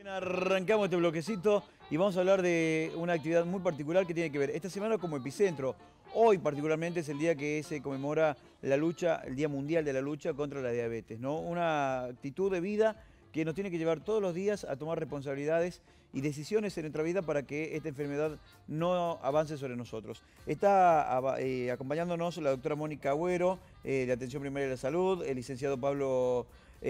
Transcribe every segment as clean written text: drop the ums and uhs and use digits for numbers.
Arrancamos este bloquecito y vamos a hablar de una actividad muy particular que tiene que ver esta semana como epicentro. Hoy particularmente es el día que se conmemora la lucha, el Día Mundial de la Lucha contra la Diabetes, ¿no? Una actitud de vida que nos tiene que llevar todos los días a tomar responsabilidades y decisiones en nuestra vida para que esta enfermedad no avance sobre nosotros. Está acompañándonos la doctora Mónica Agüero, de Atención Primaria de la Salud, el licenciado Pablo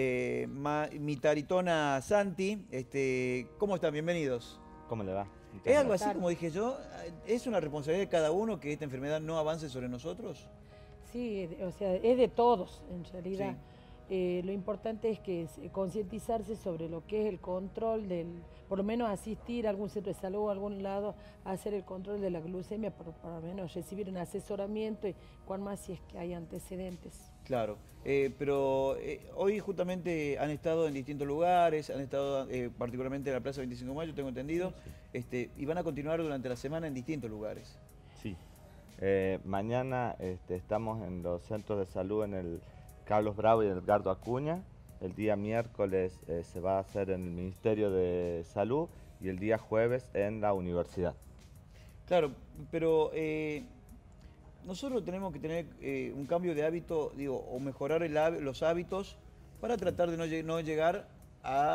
Mitaritona Santi. ¿Cómo están? Bienvenidos. ¿Cómo le va? ¿Es algo así como dije yo? ¿Es una responsabilidad de cada uno que esta enfermedad no avance sobre nosotros? Sí, o sea, es de todos en realidad. Lo importante es que concientizarse sobre lo que es el control por lo menos asistir a algún centro de salud o a algún lado a hacer el control de la glucemia, por lo menos recibir un asesoramiento y cuán más si es que hay antecedentes. Claro, pero hoy justamente han estado en distintos lugares, han estado particularmente en la Plaza 25 de Mayo, tengo entendido, y van a continuar durante la semana en distintos lugares. Sí, mañana estamos en los centros de salud en el Carlos Bravo y el Edgardo Acuña. El día miércoles se va a hacer en el Ministerio de Salud y el día jueves en la universidad. Claro, pero nosotros tenemos que tener un cambio de hábito, digo, o mejorar los hábitos para tratar de no llegar a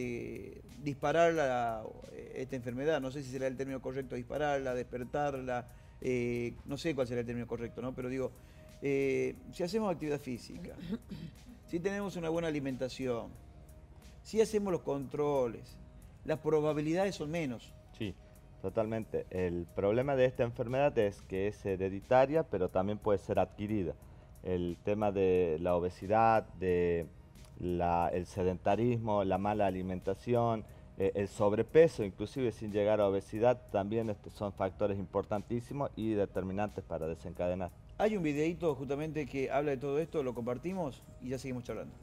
disparar esta enfermedad. No sé si será el término correcto, dispararla, despertarla, no sé cuál será el término correcto, ¿no? Pero digo, si hacemos actividad física, si tenemos una buena alimentación, si hacemos los controles, las probabilidades son menos. Sí, totalmente. El problema de esta enfermedad es que es hereditaria, pero también puede ser adquirida. El tema de la obesidad, el sedentarismo, la mala alimentación, el sobrepeso, inclusive sin llegar a obesidad, también son factores importantísimos y determinantes para desencadenar. Hay un videíto justamente que habla de todo esto, lo compartimos y ya seguimos charlando.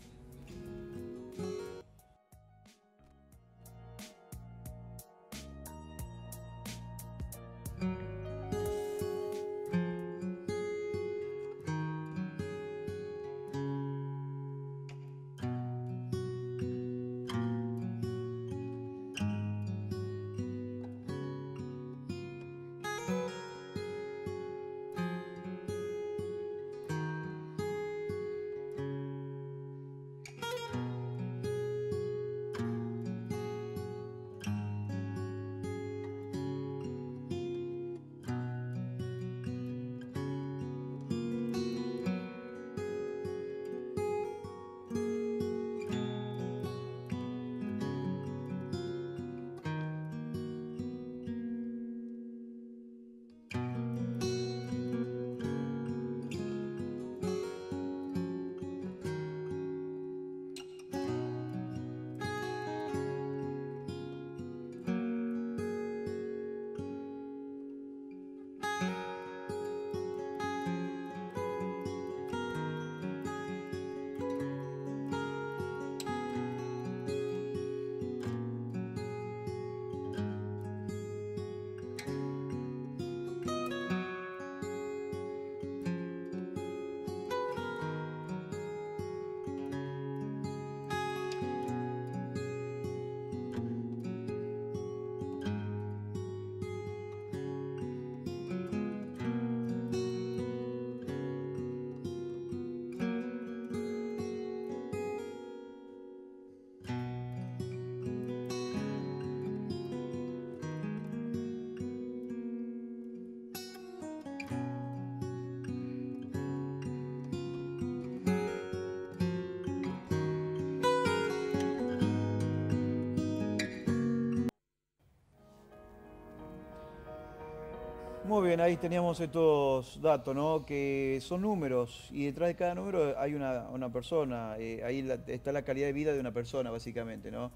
Muy bien, ahí teníamos estos datos, ¿no? Que son números y detrás de cada número hay una persona, ahí está la calidad de vida de una persona, básicamente, ¿no?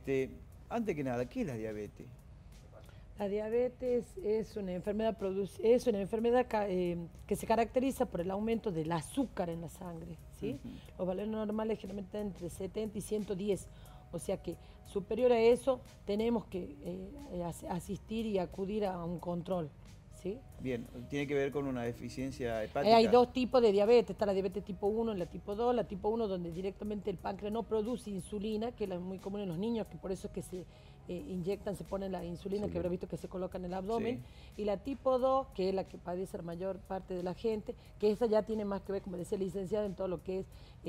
Antes que nada, ¿qué es la diabetes? La diabetes es una enfermedad, que se caracteriza por el aumento del azúcar en la sangre, ¿sí? Los valores normales generalmente están entre 70 y 110. O sea que superior a eso tenemos que asistir y acudir a un control, ¿sí? Bien, tiene que ver con una deficiencia hepática. Hay dos tipos de diabetes, está la diabetes tipo 1 y la tipo 2. La tipo 1 donde directamente el páncreas no produce insulina, que es muy común en los niños, que por eso es que se inyectan, se ponen la insulina, que habrá visto que se coloca en el abdomen. Sí. Y la tipo 2, que es la que padece la mayor parte de la gente, que esa ya tiene más que ver, como decía el licenciado, en todo lo que es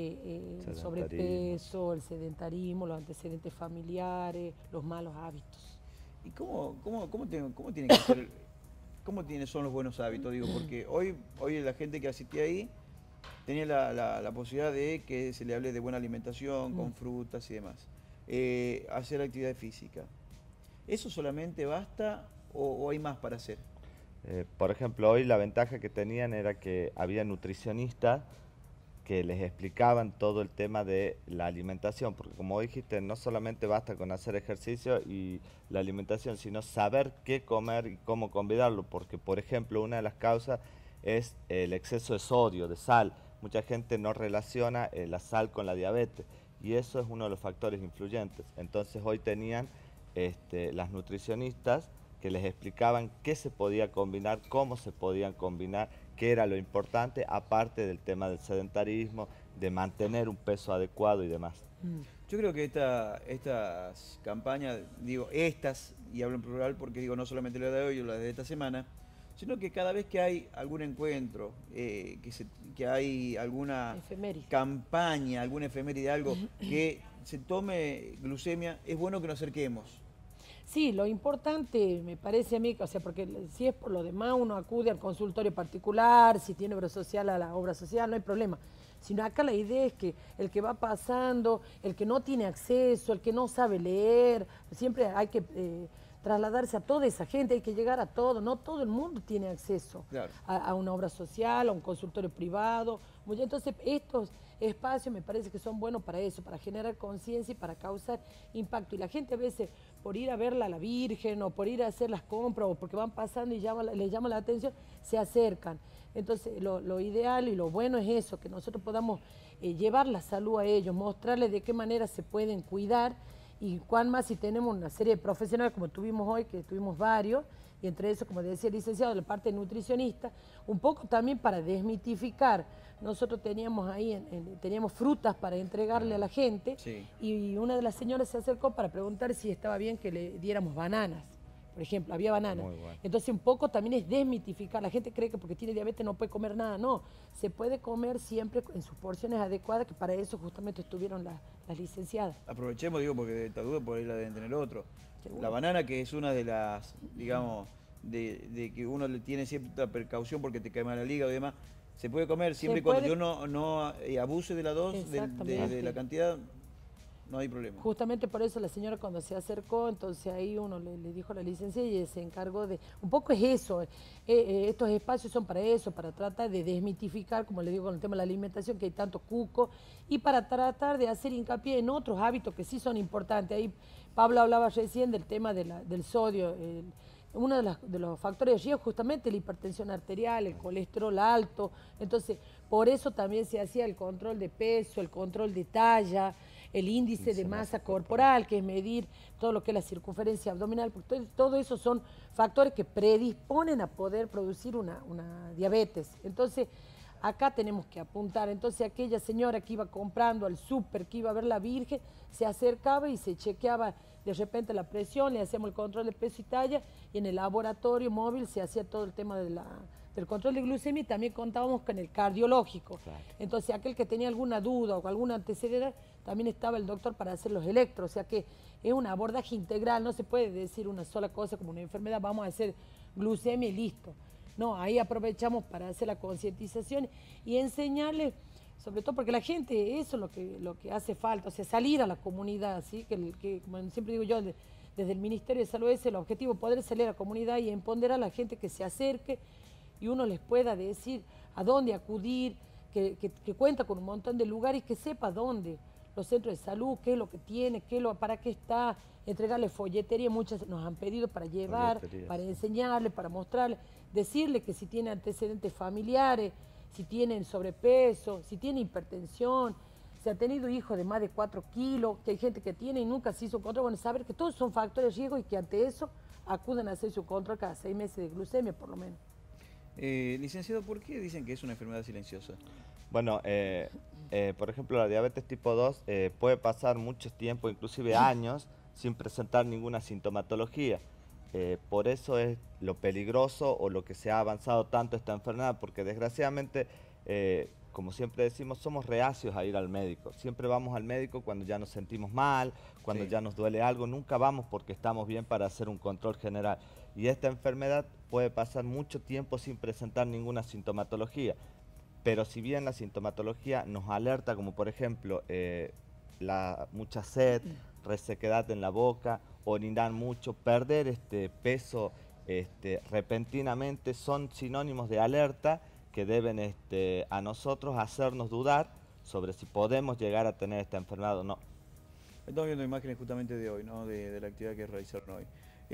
el sobrepeso, el sedentarismo, los antecedentes familiares, los malos hábitos. ¿Y cómo tiene que ser, son los buenos hábitos? Digo, porque hoy la gente que asistía ahí tenía la posibilidad de que se le hable de buena alimentación, con frutas y demás. Hacer actividad física. ¿Eso solamente basta o hay más para hacer? Por ejemplo, hoy la ventaja que tenían era que había nutricionistas que les explicaban todo el tema de la alimentación, porque como dijiste, no solamente basta con hacer ejercicio y la alimentación, sino saber qué comer y cómo combinarlo, porque por ejemplo una de las causas es el exceso de sodio, de sal. Mucha gente no relaciona la sal con la diabetes y eso es uno de los factores influyentes. Entonces hoy tenían las nutricionistas que les explicaban qué se podía combinar, cómo se podían combinar, qué era lo importante, aparte del tema del sedentarismo, de mantener un peso adecuado y demás. Yo creo que estas campañas, digo estas, y hablo en plural porque digo no solamente la de hoy o la de esta semana, sino que cada vez que hay algún encuentro, que hay alguna campaña, alguna efeméride, algo que se tome glucemia, es bueno que nos acerquemos. Sí, lo importante me parece a mí, o sea, porque si es por lo demás uno acude al consultorio particular, si tiene obra social a la obra social, no hay problema. Sino acá la idea es que el que va pasando, el que no tiene acceso, el que no sabe leer, siempre hay que trasladarse a toda esa gente, hay que llegar a todo, no todo el mundo tiene acceso a una obra social, a un consultorio privado. Entonces estos espacios me parece que son buenos para eso, para generar conciencia y para causar impacto. Y la gente a veces por ir a verla a la Virgen o por ir a hacer las compras o porque van pasando y les llama la atención, se acercan. Entonces lo ideal y lo bueno es eso, que nosotros podamos llevar la salud a ellos, mostrarles de qué manera se pueden cuidar y cuán más si tenemos una serie de profesionales como tuvimos hoy, que tuvimos varios, y entre eso, como decía el licenciado, la parte nutricionista, un poco también para desmitificar. Nosotros teníamos ahí, teníamos frutas para entregarle a la gente, y una de las señoras se acercó para preguntar si estaba bien que le diéramos bananas. Por ejemplo, había bananas. Bueno. Entonces un poco también es desmitificar. La gente cree que porque tiene diabetes no puede comer nada. No, se puede comer siempre en sus porciones adecuadas, que para eso justamente estuvieron las licenciadas. Aprovechemos, digo, porque de esta duda por ahí la deben tener otro. Seguro. La banana, que es una de las, digamos, de que uno le tiene cierta precaución porque te cae mal el hígado y demás, se puede comer siempre y cuando yo no abuse de la dosis, de la cantidad. No hay problema. Justamente por eso la señora cuando se acercó, entonces ahí uno le dijo a la licenciada y se encargó de... Un poco es eso, estos espacios son para eso, para tratar de desmitificar, como le digo con el tema de la alimentación, que hay tanto cuco, y para tratar de hacer hincapié en otros hábitos que sí son importantes. Ahí Pablo hablaba recién del tema del sodio. Uno de los factores de riesgo es justamente la hipertensión arterial, el colesterol alto. Entonces, por eso también se hacía el control de peso, el control de talla, el índice de masa corporal, que es medir todo lo que es la circunferencia abdominal, porque todo eso son factores que predisponen a poder producir una diabetes. Entonces, acá tenemos que apuntar. Entonces, aquella señora que iba comprando al súper, que iba a ver la Virgen, se acercaba y se chequeaba de repente la presión, le hacíamos el control de peso y talla, y en el laboratorio móvil se hacía todo el tema del control de glucemia, y también contábamos con el cardiológico. Claro. Entonces, aquel que tenía alguna duda o algún antecedente, también estaba el doctor para hacer los electros. O sea que es un abordaje integral, no se puede decir una sola cosa como una enfermedad, vamos a hacer glucemia y listo. No, ahí aprovechamos para hacer la concientización y enseñarles, sobre todo porque la gente, eso es lo que hace falta, o sea, salir a la comunidad, ¿sí? que como siempre digo yo, desde el Ministerio de Salud es el objetivo, poder salir a la comunidad y empoderar a la gente que se acerque y uno les pueda decir a dónde acudir, que cuenta con un montón de lugares, que sepa dónde, los centros de salud, qué es lo que tiene, para qué está, entregarle folletería, muchas nos han pedido para llevar, para enseñarle, para mostrarle, decirle que si tiene antecedentes familiares, si tienen sobrepeso, si tiene hipertensión, se ha tenido hijos de más de 4 kilos, que hay gente que tiene y nunca se hizo control. Bueno, saber que todos son factores de riesgo y que ante eso acuden a hacer su control cada 6 meses de glucemia, por lo menos. Licenciado, ¿por qué dicen que es una enfermedad silenciosa? Bueno, por ejemplo, la diabetes tipo 2 puede pasar mucho tiempo, inclusive años, sin presentar ninguna sintomatología. Por eso es lo peligroso o lo que se ha avanzado tanto esta enfermedad, porque desgraciadamente, como siempre decimos, somos reacios a ir al médico. Siempre vamos al médico cuando ya nos sentimos mal, cuando ya nos duele algo, nunca vamos porque estamos bien para hacer un control general. Y esta enfermedad puede pasar mucho tiempo sin presentar ninguna sintomatología. Pero si bien la sintomatología nos alerta, como por ejemplo mucha sed, resequedad en la boca, orinar mucho, perder peso repentinamente, son sinónimos de alerta que deben a nosotros hacernos dudar sobre si podemos llegar a tener esta enfermedad o no. Estamos viendo imágenes justamente de hoy, ¿no? De la actividad que realizaron hoy.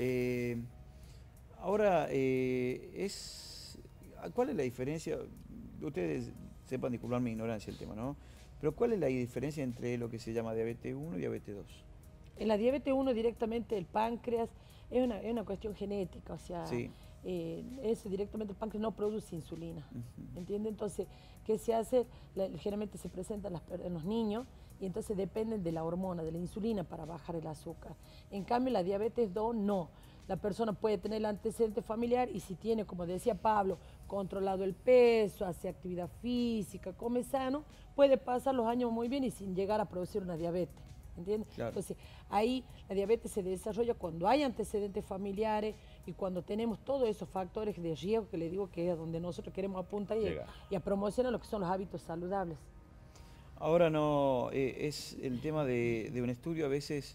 Ahora, ¿cuál es la diferencia? Ustedes sepan, disculpar mi ignorancia el tema, ¿no? Pero ¿cuál es la diferencia entre lo que se llama diabetes 1 y diabetes 2? En la diabetes 1 directamente el páncreas es una cuestión genética, o sea, directamente el páncreas no produce insulina, ¿entiende? Entonces, ¿qué se hace? Generalmente se presenta en los niños y entonces dependen de la hormona, de la insulina para bajar el azúcar. En cambio, la diabetes 2 no. La persona puede tener el antecedente familiar y si tiene, como decía Pablo, controlado el peso, hace actividad física, come sano, puede pasar los años muy bien y sin llegar a producir una diabetes. ¿Entiendes? Claro. Entonces, ahí la diabetes se desarrolla cuando hay antecedentes familiares y cuando tenemos todos esos factores de riesgo que le digo que es a donde nosotros queremos apuntar y a promocionar lo que son los hábitos saludables. Ahora no, es el tema de un estudio a veces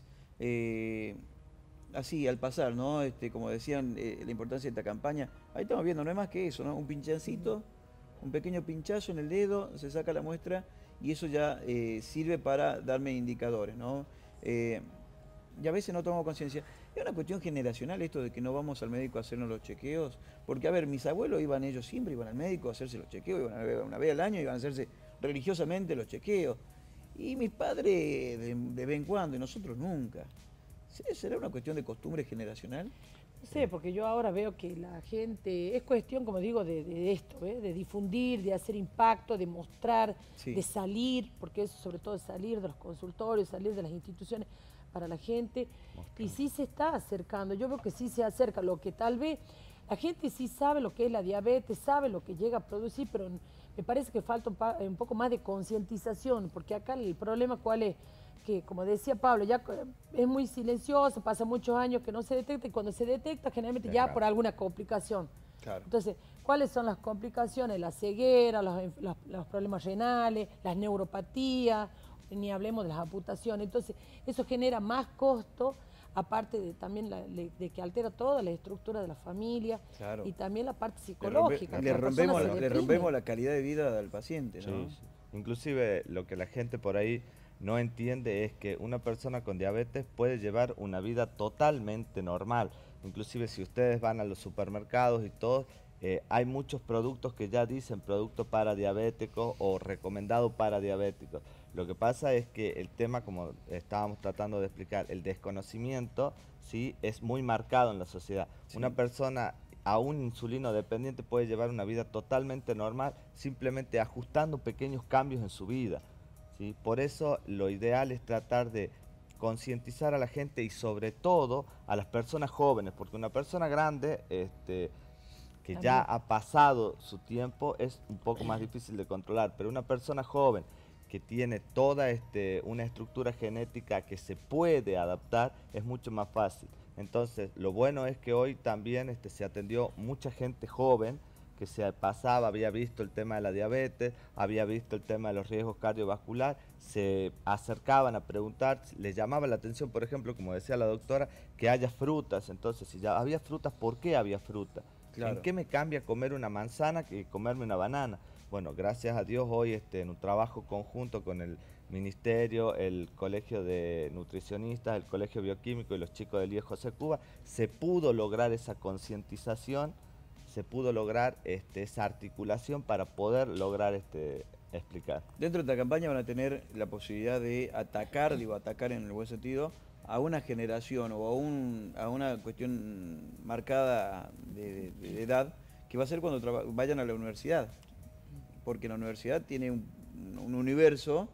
así al pasar, ¿no? Como decían, la importancia de esta campaña. Ahí estamos viendo, no es más que eso, ¿no? Un pinchancito, un pequeño pinchazo en el dedo, se saca la muestra y eso ya sirve para darme indicadores, ¿no? Y a veces no tomamos conciencia. Es una cuestión generacional esto de que no vamos al médico a hacernos los chequeos, porque a ver, mis abuelos ellos siempre iban al médico a hacerse los chequeos, iban una vez al año, iban a hacerse religiosamente los chequeos, y mis padres de vez en cuando, y nosotros nunca. ¿Será una cuestión de costumbre generacional? No sé, porque yo ahora veo que la gente, es cuestión, como digo, de esto, de difundir, de hacer impacto, de mostrar, de salir, porque eso sobre todo es salir de los consultorios, salir de las instituciones para la gente, y sí se está acercando, yo veo que sí se acerca, lo que tal vez la gente sí sabe lo que es la diabetes, sabe lo que llega a producir, pero me parece que falta un poco más de concientización, porque acá el problema cuál es, que como decía Pablo, ya es muy silencioso, pasa muchos años que no se detecta y cuando se detecta generalmente ya por alguna complicación. Claro. Entonces, ¿cuáles son las complicaciones? La ceguera, los problemas renales, las neuropatías, ni hablemos de las amputaciones. Entonces, eso genera más costo, aparte de también de que altera toda la estructura de la familia y también la parte psicológica. Le rompemos la calidad de vida al paciente, ¿no? Sí. Inclusive lo que la gente por ahí no entiende es que una persona con diabetes puede llevar una vida totalmente normal. Inclusive si ustedes van a los supermercados y todo, hay muchos productos que ya dicen producto para diabéticos o recomendado para diabéticos. Lo que pasa es que el tema, como estábamos tratando de explicar, el desconocimiento, ¿sí?, es muy marcado en la sociedad. Sí. Una persona aún insulino dependiente puede llevar una vida totalmente normal, simplemente ajustando pequeños cambios en su vida, ¿sí? Por eso lo ideal es tratar de concientizar a la gente y sobre todo a las personas jóvenes, porque una persona grande que ya ha pasado su tiempo es un poco más difícil de controlar, pero una persona joven que tiene toda una estructura genética que se puede adaptar es mucho más fácil. Entonces, lo bueno es que hoy también se atendió mucha gente joven que se pasaba, había visto el tema de la diabetes, había visto el tema de los riesgos cardiovasculares, se acercaban a preguntar, les llamaba la atención, por ejemplo, como decía la doctora, que haya frutas. Entonces, si ya había frutas, ¿por qué había fruta? Claro. ¿En qué me cambia comer una manzana que comerme una banana? Bueno, gracias a Dios hoy en un trabajo conjunto con el Ministerio, el Colegio de Nutricionistas, el Colegio Bioquímico y los chicos del IE José Cuba, se pudo lograr esa concientización, se pudo lograr esa articulación para poder lograr explicar. Dentro de esta campaña van a tener la posibilidad de atacar, digo atacar en el buen sentido, a una generación o a una cuestión marcada de edad que va a ser cuando vayan a la universidad. Porque la universidad tiene un universo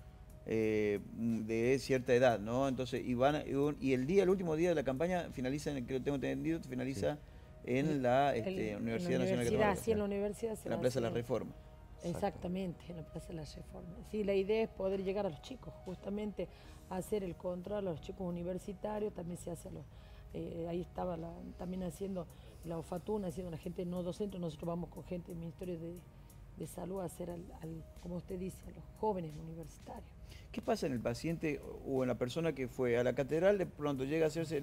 de cierta edad, ¿no? Entonces, y el último día de la campaña finaliza, que lo tengo entendido, finaliza en la Universidad Nacional Católica. Sí, en la universidad. En la Plaza de la Reforma. Exactamente, en la Plaza de la Reforma. Sí, la idea es poder llegar a los chicos, justamente hacer el control a los chicos universitarios, también se hace a los... ahí estaba también haciendo la OFATUN, haciendo la gente no docente, nosotros vamos con gente del Ministerio de Salud a hacer, como usted dice, a los jóvenes universitarios. ¿Qué pasa en el paciente o en la persona que fue a la catedral, de pronto llega a hacerse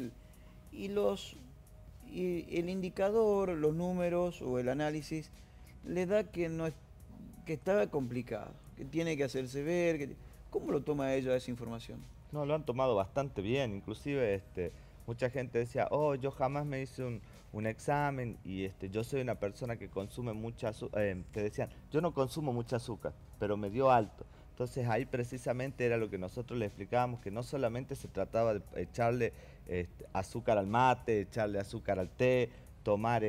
el indicador, los números o el análisis, le da que está complicado, que tiene que hacerse ver? ¿Cómo lo toma ella esa información? No, lo han tomado bastante bien, inclusive mucha gente decía, oh, yo jamás me hice un examen y yo soy una persona que consume mucha azúcar, te decían, yo no consumo mucha azúcar, pero me dio alto. Entonces ahí precisamente era lo que nosotros le explicábamos, que no solamente se trataba de echarle azúcar al mate, echarle azúcar al té, tomar,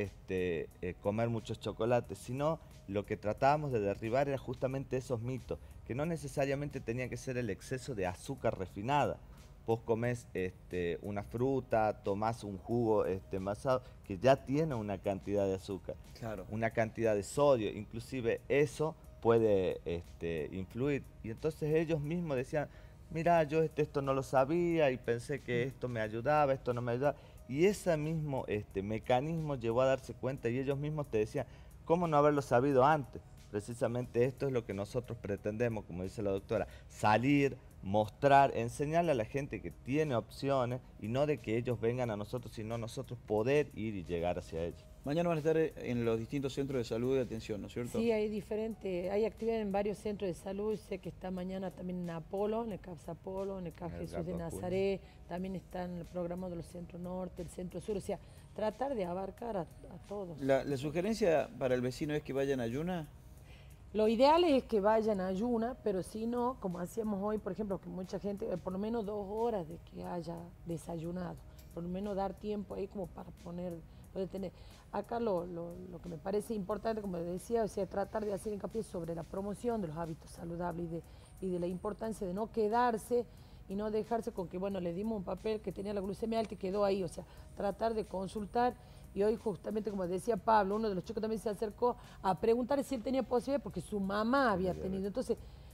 comer muchos chocolates, sino lo que tratábamos de derribar era justamente esos mitos, que no necesariamente tenía que ser el exceso de azúcar refinada. Vos comés una fruta, tomás un jugo envasado, que ya tiene una cantidad de azúcar, claro, una cantidad de sodio, inclusive eso puede influir. Y entonces ellos mismos decían, mira, yo esto no lo sabía y pensé que esto me ayudaba, esto no me ayudaba. Y ese mismo mecanismo llevó a darse cuenta y ellos mismos te decían, ¿cómo no haberlo sabido antes? Precisamente esto es lo que nosotros pretendemos, como dice la doctora, salir, mostrar, enseñarle a la gente que tiene opciones y no de que ellos vengan a nosotros, sino nosotros poder ir y llegar hacia ellos. Mañana van a estar en los distintos centros de salud y de atención, ¿no es cierto? Sí, hay actividad en varios centros de salud. Sé que está mañana también en Apolo, en el CAPS Apolo, en el CAP Jesús de Nazaret, también está en el programa de los centros norte, el centro sur, o sea, tratar de abarcar a todos. ¿La sugerencia para el vecino es que vayan a ayuna? Lo ideal es que vayan a ayuna, pero si no, como hacíamos hoy, por ejemplo, que mucha gente, por lo menos 2 horas de que haya desayunado, por lo menos dar tiempo ahí como para poder tener. Acá lo que me parece importante, como decía, o sea, tratar de hacer hincapié sobre la promoción de los hábitos saludables y de la importancia de no quedarse y no dejarse con que, bueno, le dimos un papel que tenía la glucemia alta y quedó ahí, o sea, tratar de consultar. Y hoy justamente, como decía Pablo, uno de los chicos también se acercó a preguntar si él tenía posibilidad porque su mamá había tenido. Entonces,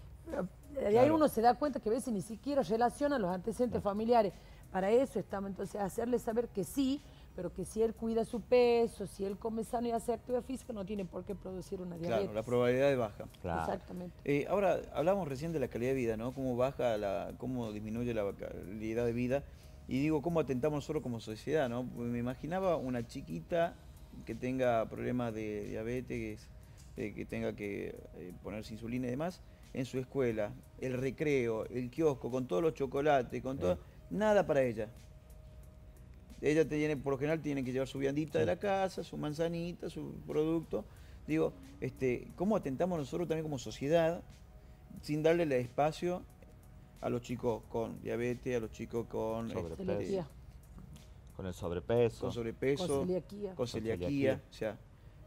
de ahí uno se da cuenta que a veces ni siquiera relaciona los antecedentes familiares. Para eso estamos, entonces, hacerle saber que sí, pero que si él cuida su peso, si él come sano y hace actividad física, no tiene por qué producir una diabetes. Claro, la probabilidad es baja. Claro. Exactamente. Ahora, hablamos recién de la calidad de vida, ¿no? Cómo disminuye la calidad de vida. Y digo, cómo atentamos nosotros como sociedad, ¿no? Me imaginaba una chiquita que tenga problemas de diabetes, que tenga que ponerse insulina y demás, en su escuela, el recreo, el kiosco, con todos los chocolates, con todo, nada para ella. Ella por lo general tiene que llevar su viandita de la casa, su manzanita, su producto. Digo, ¿cómo atentamos nosotros también como sociedad sin darle el espacio a los chicos con diabetes, a los chicos con sobrepeso, con el sobrepeso, con celiaquía? O sea,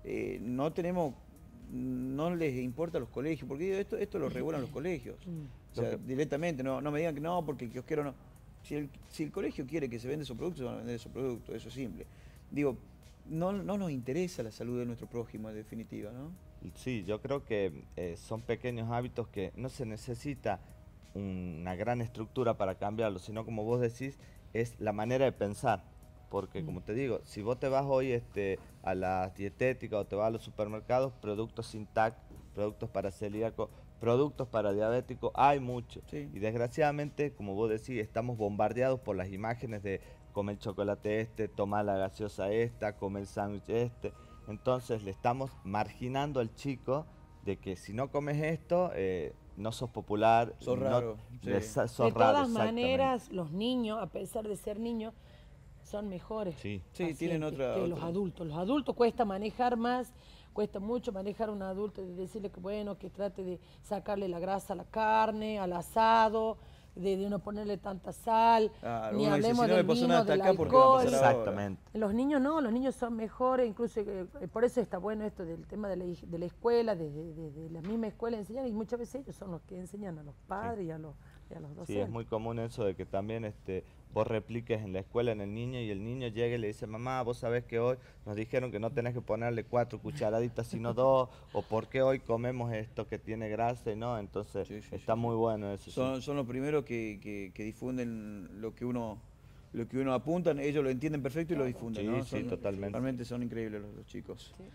no les importa a los colegios, porque esto lo regulan los colegios. O sea, directamente, no me digan que no, porque el kiosquero no. Si el colegio quiere que se venda esos productos, se van a vender esos productos, eso es simple. Digo, no nos interesa la salud de nuestro prójimo en definitiva, ¿no? Sí, yo creo que son pequeños hábitos que no se necesita una gran estructura para cambiarlo, sino como vos decís, es la manera de pensar. Porque como te digo, si vos te vas hoy a las dietéticas o te vas a los supermercados, productos sin TAC, productos para celíacos, productos para diabéticos, hay mucho. Sí. Y desgraciadamente, como vos decís, estamos bombardeados por las imágenes de comer el chocolate tomar la gaseosa comer el sándwich Entonces le estamos marginando al chico de que si no comes esto, no sos popular. Sos raro. De todas maneras, los niños, a pesar de ser niños, son mejores. Sí. Sí, tienen otra... Que los adultos. Los adultos cuesta manejar más, cuesta mucho manejar a un adulto, de decirle que bueno, que trate de sacarle la grasa a la carne, al asado, de no ponerle tanta sal, ni uno dice, hablemos si no del me pasó vino, nada hasta del acá, ¿por qué va a alcohol. pasar ahora? Exactamente. Los niños no, los niños son mejores, incluso por eso está bueno esto del tema de la escuela, de la misma escuela enseñan, y muchas veces ellos son los que enseñan a los padres y a los docentes. Sí, es muy común eso de que también vos repliques en la escuela en el niño y el niño llega y le dice, mamá, vos sabés que hoy nos dijeron que no tenés que ponerle 4 cucharaditas sino 2, o por qué hoy comemos esto que tiene grasa y no, entonces está muy bueno eso. Son los primeros que difunden lo que uno apunta, ellos lo entienden perfecto y lo difunden, ¿no? Sí, totalmente. Realmente son increíbles los chicos. Sí.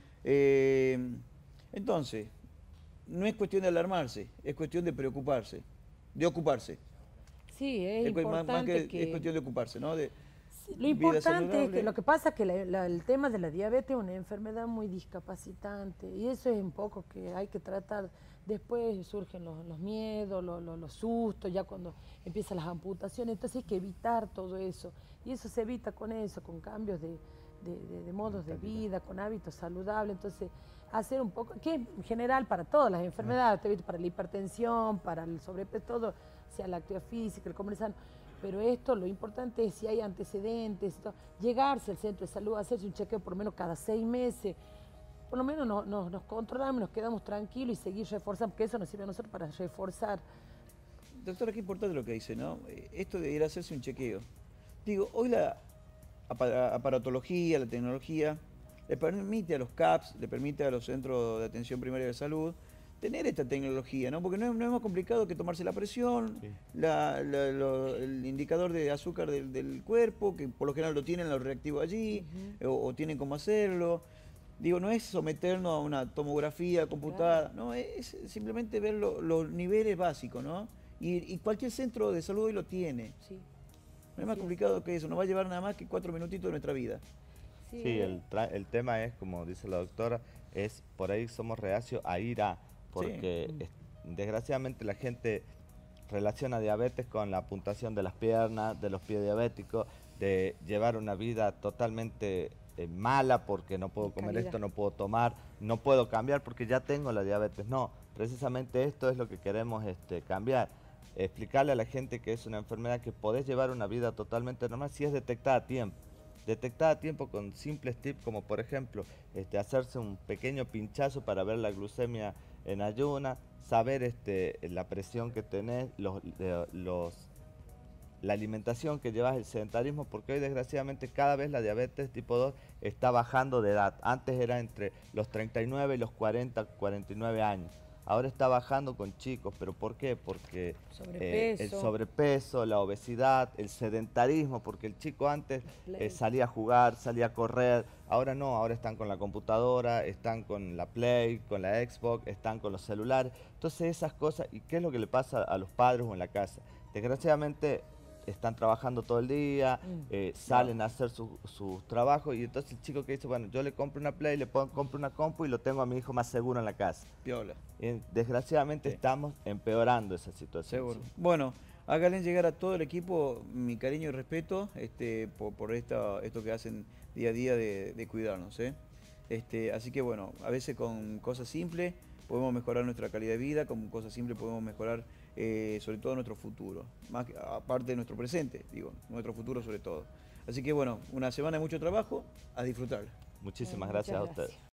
Entonces, no es cuestión de alarmarse, es cuestión de preocuparse, de ocuparse. Sí, es importante más que es cuestión de ocuparse, ¿no? Lo importante es que lo que pasa es que el tema de la diabetes es una enfermedad muy discapacitante y eso es un poco que hay que tratar. Después surgen los miedos, los sustos, ya cuando empiezan las amputaciones, entonces hay que evitar todo eso. Y eso se evita con eso, con cambios de modos de vida, con hábitos saludables. Entonces, hacer un poco, que en general para todas las enfermedades, para la hipertensión, para el sobrepeso, todo, sea la actividad física, el comer sano. Pero esto, lo importante es si hay antecedentes, llegarse al centro de salud, hacerse un chequeo por lo menos cada 6 meses, por lo menos nos controlamos, nos quedamos tranquilos y seguir reforzando, porque eso nos sirve a nosotros para reforzar. Doctora, qué importante lo que dice, ¿no? Esto de ir a hacerse un chequeo. Digo, hoy la aparatología, la tecnología, le permite a los CAPS, le permite a los centros de atención primaria de salud, tener esta tecnología, ¿no? Porque no es más complicado que tomarse la presión, el indicador de azúcar del cuerpo, que por lo general lo tienen, lo reactivo allí, o tienen cómo hacerlo. Digo, no es someternos a una tomografía computada, no, es simplemente ver los niveles básicos, ¿no? Y cualquier centro de salud hoy lo tiene. Sí. No es más complicado que eso, no va a llevar nada más que 4 minutitos de nuestra vida. Sí, el tema es, como dice la doctora, es por ahí somos reacios a ir a, porque desgraciadamente la gente relaciona diabetes con la puntuación de las piernas, de los pies diabéticos, de llevar una vida totalmente mala porque no puedo comer esto, no puedo tomar, no puedo cambiar porque ya tengo la diabetes. No, precisamente esto es lo que queremos cambiar. Explicarle a la gente que es una enfermedad que podés llevar una vida totalmente normal si es detectada a tiempo. Detectada a tiempo con simples tips como por ejemplo hacerse un pequeño pinchazo para ver la glucemia en ayuna, saber la presión que tenés, la alimentación que llevas, el sedentarismo, porque hoy desgraciadamente cada vez la diabetes tipo 2 está bajando de edad. Antes era entre los 39 y los 40, 49 años. Ahora está bajando con chicos, ¿pero por qué? Porque el sobrepeso, la obesidad, el sedentarismo, porque el chico antes salía a jugar, salía a correr, ahora no, ahora están con la computadora, están con la Play, con la Xbox, están con los celulares. Entonces esas cosas, ¿y qué es lo que le pasa a los padres o en la casa? Desgraciadamente están trabajando todo el día, salen a hacer sus trabajos y entonces el chico que dice, bueno, yo le compro una Play, compro una compu y lo tengo a mi hijo más seguro en la casa. Piola. Desgraciadamente estamos empeorando esa situación. Seguro. Sí. Bueno, háganle llegar a todo el equipo mi cariño y respeto por esto que hacen día a día de cuidarnos. Así que bueno, a veces con cosas simples podemos mejorar nuestra calidad de vida, con cosas simples podemos mejorar sobre todo nuestro futuro, más aparte de nuestro presente, digo, nuestro futuro sobre todo. Así que bueno, una semana de mucho trabajo, a disfrutar. Muchísimas gracias a ustedes.